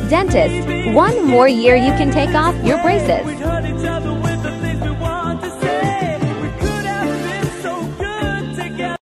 Dentist, one more year you can take off your braces.